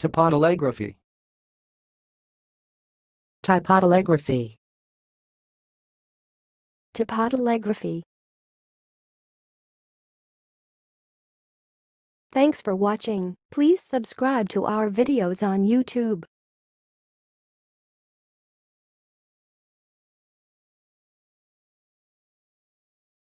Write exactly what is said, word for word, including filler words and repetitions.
Typotelegraphy. Typotelegraphy. Typotelegraphy. Thanks for watching. Please subscribe to our videos on YouTube.